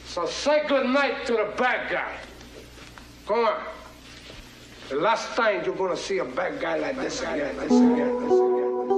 So say good night to the bad guy. Come on. The last time you're gonna see a bad guy like this again.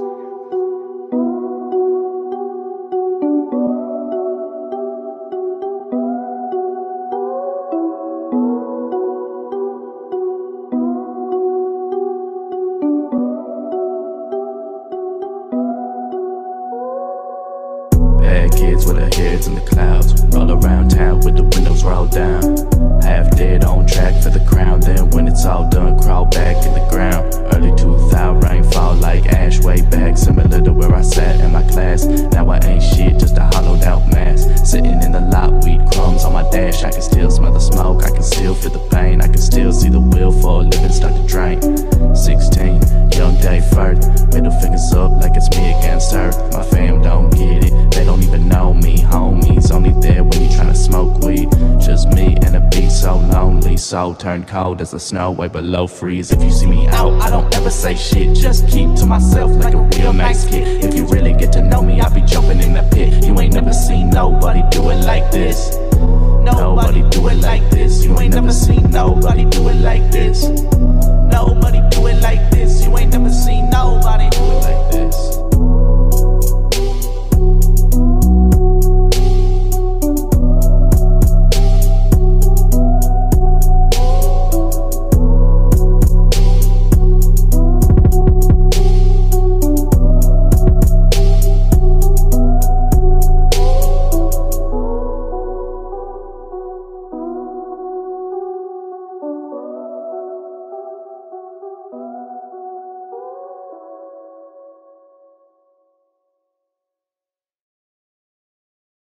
Bad kids with their heads in the clouds, roll around town with the windows rolled down. Half dead on track for the crown, then when it's all done, crawl back in the ground. Early 2000, rain fall like ash way back, similar to where I sat in my class. Now I ain't shit, just a hollowed out mass. Sitting in the lot, weed crumbs on my dash. I can still smell the smoke, I can still feel the pain. I can still see the will for a living start to drain. 16, young Dave Firth, middle fingers up like it's me against earth. My fam don't get it, they don't even know me. Homies only there when you tryna smoke weed. Just me and a beat so lonely, soul turned cold as the snow way below freeze. If you see me out, I don't ever say shit, just keep to myself like a real nice kid. If you really get to know me, I'll be jumping in the pit. You ain't never seen nobody do it like this. Nobody do it like this. You ain't never seen nobody do it like this. Nobody do it like this. You ain't never seen nobody do it like this.